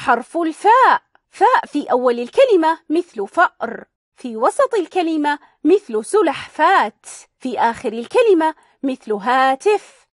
حرف الفاء. فاء في أول الكلمة مثل فأر، في وسط الكلمة مثل سلحفاة، في آخر الكلمة مثل هاتف.